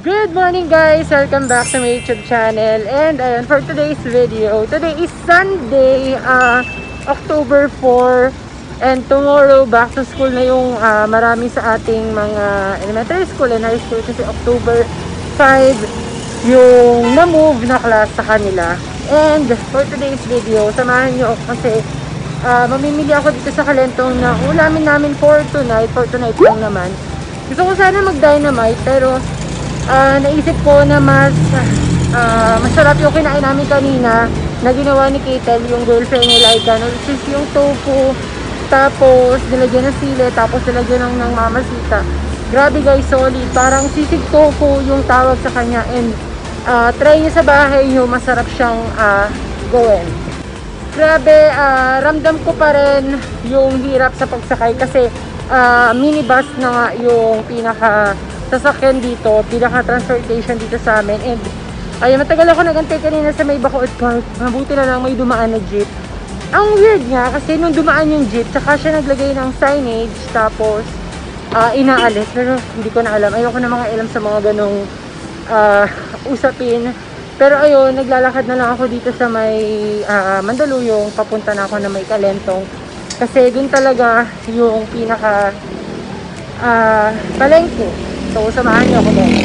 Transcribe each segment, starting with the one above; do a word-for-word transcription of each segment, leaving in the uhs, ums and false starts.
Good morning guys! Welcome back to my YouTube channel. And ayun, for today's video, today is Sunday, uh, October four. And tomorrow, back to school na yung uh, marami sa ating mga elementary school and high school kasi October five yung na-move na class sa kanila. And for today's video, samahan nyo kasi uh, mamimili ako dito sa Kalentong na ulamin namin for tonight. For tonight lang naman. Gusto ko sana mag-dynamite pero Uh, naisip ko na mas uh, masarap yung kinain namin kanina na ginawa ni Katel, yung girlfriend ni Laika, which is yung tofu, tapos nilagyan ng sili, tapos nilagyan ng, ng mamasita. Grabe guys, solid. Parang sisig tofu yung tawag sa kanya. And uh, try nyo sa bahay nyo, masarap siyang uh, gawin. Grabe, uh, ramdam ko pa rin yung hirap sa pagsakay kasi uh, minibus na nga yung pinaka sasakyan dito, pinaka transportation dito sa amin. And ayun, matagal ako nagantay kanina sa may Bacood Park. Mabuti na lang may dumaan na jeep. Ang weird nga kasi nung dumaan yung jeep, tsaka siya naglagay ng signage, tapos uh, inaalis. Pero hindi ko na alam, ayoko na mga alam sa mga ganong uh, usapin. Pero ayun, naglalakad na lang ako dito sa may uh, Mandaluyong, papunta na ako na may Kalentong kasi dun talaga yung pinaka uh, palengke. So, samahan niyo ako doon.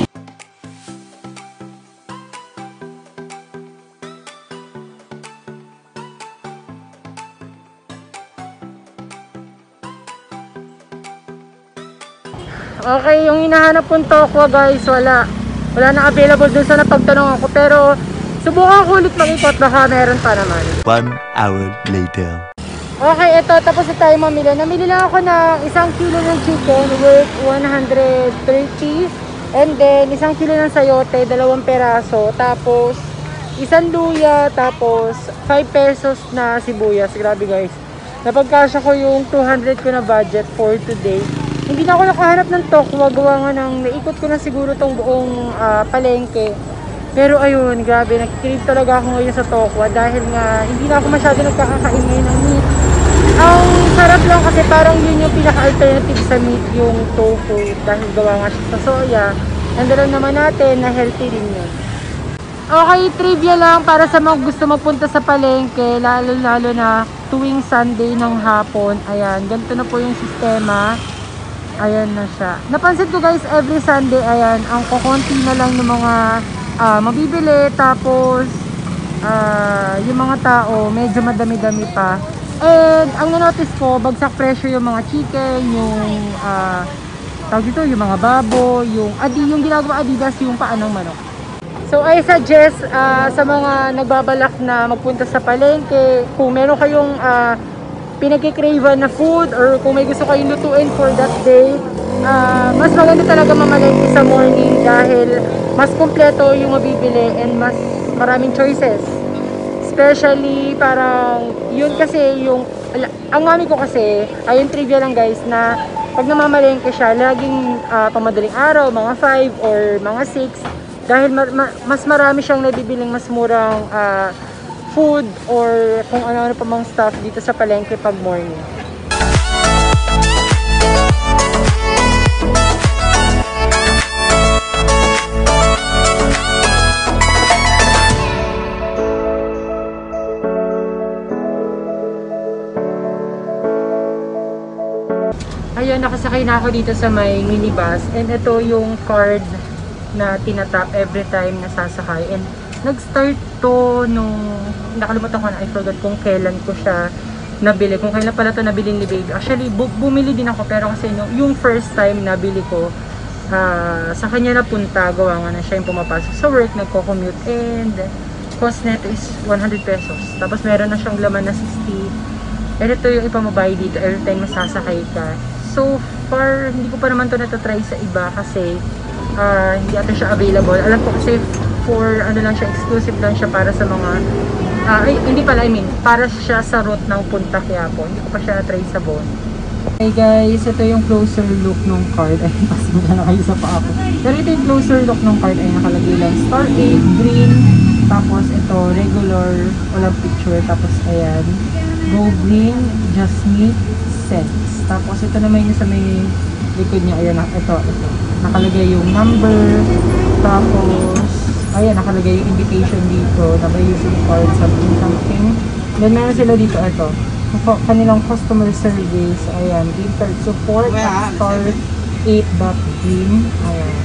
Okay, yung hinahanap kong tokwa guys, wala. Wala na available dun sa napagtanong ako. Pero, subukan ko ulit mag-ikot, baka meron pa naman. One hour later. Okay, eto, tapos na tayo mamili. Namili lang ako ng isang kilo ng chicken worth one hundred thirty. And then, isang kilo ng sayote, dalawang peraso. Tapos, isang luya, tapos five pesos na sibuyas. Grabe guys. Napagkasya ko yung two hundred ko na budget for today. Hindi na ako nakahanap ng tokwa. Gawa nga ng naikot ko na siguro tong buong uh, palengke. Pero ayun, grabe, nag-crave talaga ako ngayon sa tokwa dahil nga hindi na ako masyado nagkakakain ngayon ng meat. Ang sarap lang kasi parang yun yung pinaka-alternative sa meat, yung tofu, dahil gawa nga siya sa soya. And alam naman natin na healthy din yun. Okay, trivia lang para sa mga gusto magpunta sa palengke, lalo-lalo na tuwing Sunday ng hapon. Ayan, ganito na po yung sistema. Ayan na siya. Napansin ko guys, every Sunday, ayan, ang kukunti na lang ng mga uh, mabibili. Tapos, uh, yung mga tao, medyo madami-dami pa. And ang na-notice ko, bagsak presyo yung mga chicken, yung uh, tawag dito, yung mga babo, yung adi, yung ginagawa Adidas, yung paa ng manok. So I suggest uh, sa mga nagbabalak na magpunta sa palengke, kung meron kayong uh, pinagkikrave na food or kung may gusto kayong lutuin for that day, uh, mas maganda talaga mamalengke sa morning dahil mas kompleto yung mabibili and mas maraming choices. Especially parang yun kasi yung ang mami ko kasi ayun trivia lang guys na pag namamalengke siya laging uh, pamadaling araw mga five or mga six dahil ma ma mas marami siyang nabibiling mas murang uh, food or kung ano-ano pa mang stuff dito sa palengke pag morning. Ayun, nakasakay na ako dito sa may minibus and ito yung card na tinatap every time na sasakay. And nag-start to nung nakalimutan ko na, I forgot kung kailan ko siya nabili, kung kailan pala to nabili ni baby. Actually, bu bumili din ako pero kasi no, yung first time nabili ko uh, sa kanya napunta, gawa nga na siya yung pumapasok sa work, nagko-commute and cost neto is one hundred pesos. Tapos meron na siyang laman na sixty. And ito yung ipamabay dito every time masasakay ka. So far, hindi ko pa naman to natatry sa iba kasi uh, hindi ata siya available. Alam ko kasi for ano lang siya, exclusive lang siya para sa mga uh, ay, hindi pala, I mean, para siya sa route ng Punta Quiapo. Hindi ko pa siya na-try sa Bon. Okay guys, ito yung closer look ng card. Ay, pasimula na kayo sa paa ko. Pero ito yung closer look ng card ay nakalagay lang Star eight, green, tapos ito, regular, walang picture, tapos ayan, go green, just meat, cents. Tapos ito naman yung sa may likod niya, ayan, na- ito, ito. Nakalagay yung number, tapos, ayan, nakalagay yung invitation dito, na by using card, something, something. Then, meron sila dito, ito, yung kanilang customer service, ayan, game card support at star eight dot game, ayan.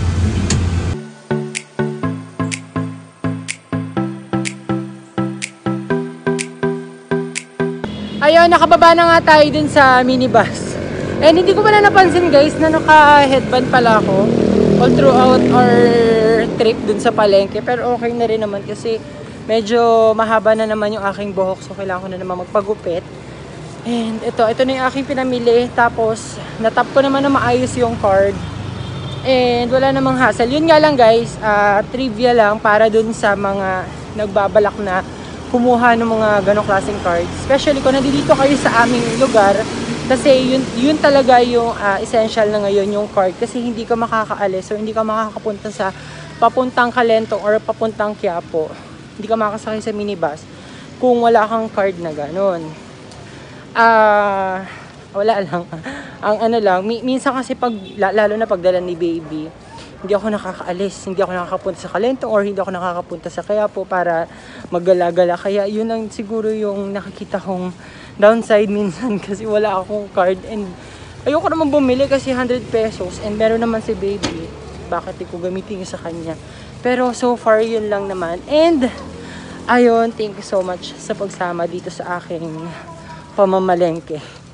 Ayun, nakababa na nga tayo dun sa minibus. And hindi ko pala napansin guys na naka-headband pala ako all throughout our trip dun sa palengke. Pero okay na rin naman kasi medyo mahaba na naman yung aking buhok. So kailangan ko na naman magpagupit. And ito, ito na yung aking pinamili. Tapos natap ko naman na maayos yung card. And wala namang hassle. Yun nga lang guys, uh, trivia lang para dun sa mga nagbabalak na kumuha ng mga ganong klaseng cards. Especially kung nandito kayo sa aming lugar. Kasi yun, yun talaga yung uh, essential na ngayon yung card. Kasi hindi ka makakaalis. So hindi ka makakapunta sa papuntang Kalentong or papuntang Quiapo. Hindi ka makakasakay sa minibus kung wala kang card na ganon. Ah... Uh, wala lang. Ang ano lang, minsan kasi pag, lalo na pagdala ni baby, hindi ako nakakaalis, hindi ako nakakapunta sa Kalentong or hindi ako nakakapunta sa Quiapo para maggala-gala. Kaya yun ang siguro yung nakikita kong downside minsan kasi wala akong card. And ayoko naman bumili kasi one hundred pesos and meron naman si baby. Bakit di ko gamitin sa kanya? Pero so far yun lang naman. And ayun, thank you so much sa pagsama dito sa aking pamamalengke.